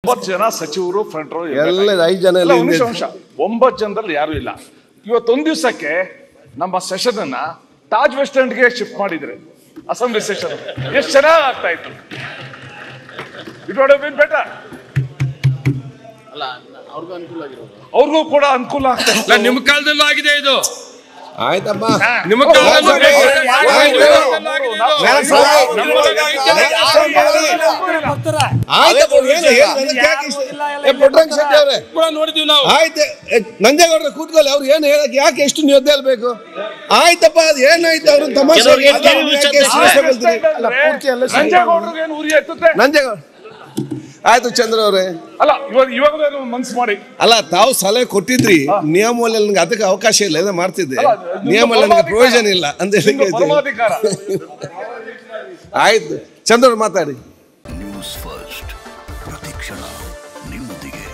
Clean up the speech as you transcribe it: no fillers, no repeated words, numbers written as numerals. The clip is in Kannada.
9 ಜನ ಸಚಿವರು ಫ್ರಂಟ್ ರೋ, ಎಲ್ಲ 5 ಜನ 9 ಜನದಲ್ಲಿ ಯಾರು ಇಲ್ಲ. ಇವತ್ತೊಂದು ದಿವಸಕ್ಕೆ ನಮ್ಮ ಸೆಷನ್ ಅನ್ನ ತಾಜ್ ವೆಸ್ಟ್ ಎಂಡ್ಗೆ ಶಿಫ್ಟ್ ಮಾಡಿದ್ರೆ ಅಸೆಂಬ್ಲಿ ಸೆಷನ್ ಎಷ್ಟು ಚೆನ್ನಾಗಿ ಆಗ್ತಾ ಇತ್ತು. It would have been better. ಅವ್ರಿಗೂ ಕೂಡ ಅನುಕೂಲ ಆಗ್ತಾ ಇತ್ತು. ನಿಮ್ಮ ಕಾಲದಲ್ಲೂ ಆಗಿದೆ ಇದು. ಆಯ್ತಪ್ಪ, ನಿಮ್ಮ ಕಾಲದಲ್ಲೂ ನೋಡಿದೀವಿ ನಾವು. ಆಯ್ತು, ನಂಜೇಗೌಡರ ಕೂತ್ಕೊಳ್ಳಿ. ಅವ್ರು ಏನು ಹೇಳಕ್ ಯಾಕೆ ಎಷ್ಟು ನೀವು ಬೇಕು? ಆಯ್ತಪ್ಪ, ಅದು ಏನಾಯ್ತು ಅವ್ರನ್ನ ತಮಾಷೆ ನಂಜೇಗೌಡ. ಆಯ್ತು ಚಂದ್ರ ಅವ್ರೆ, ಅಲ್ಲ ಇವಾಗ ಮನ್ಸು ಮಾಡಿ ಅಲ್ಲ ತಾವು ಸಲಹೆ ಕೊಟ್ಟಿದ್ರಿ, ನಿಯಮದಲ್ಲಿ ನನಗೆ ಅದಕ್ಕೆ ಅವಕಾಶ ಇಲ್ಲ, ಏನೋ ಮಾಡ್ತಿದ್ದೆ. ನಿಯಮದಲ್ಲಿ ನನಗೆ ಪ್ರಯೋಜನ ಇಲ್ಲ ಅಂತ ಹೇಳಿ. ಆಯ್ತು ಚಂದ್ರ ಮಾತಾಡಿ. ನ್ಯೂಸ್ ಫಸ್ಟ್ ಪ್ರತಿಕ್ಷಣ ನಿಮ್ಮೊಂದಿಗೆ.